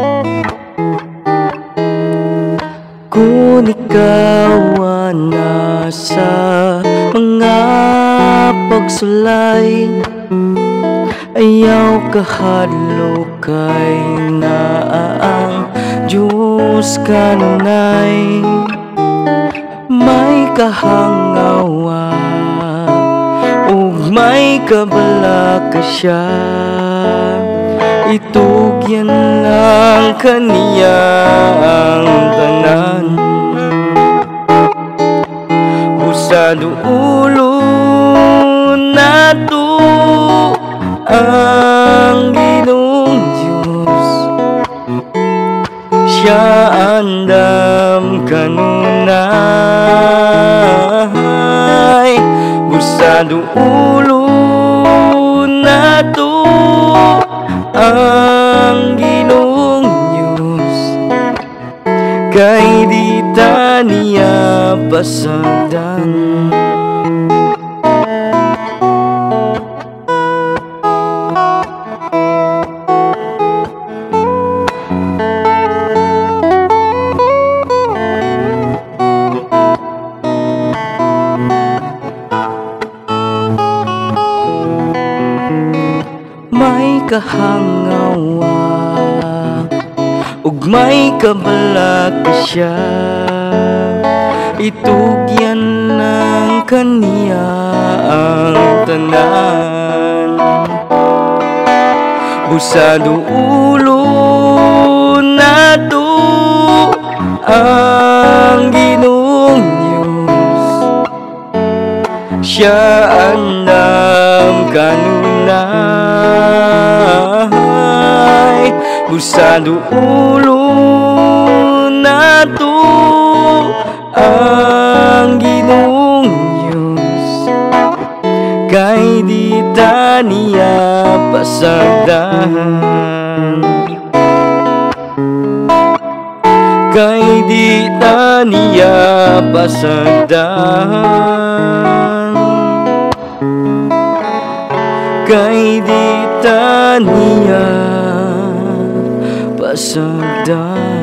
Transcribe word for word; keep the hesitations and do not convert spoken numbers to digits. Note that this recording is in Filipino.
Kung ikaw ang nasa mga pagsulay, ayaw kahalukay na ang Diyos kanunay. May kahangawa ug may kabala ka siya, itugyan lang kaniya ang tanan. Usado ulo nato ang Ginoong Diyos, siya andam kanunay. Usado ulo nato ang Ginoong Diyos, kay di ta niya pasagdan. May kahangawa ug may kabalag siya, itugyan lang kaniya ang tanan. Busado ulo nato ang Ginoong Diyos, siya andam kanunay. Busado ulo nato ang Ginoong Diyos, kay di ta niya pasagdan. Kay di ta niya pasagdan. Kay di ta niya pasagdan.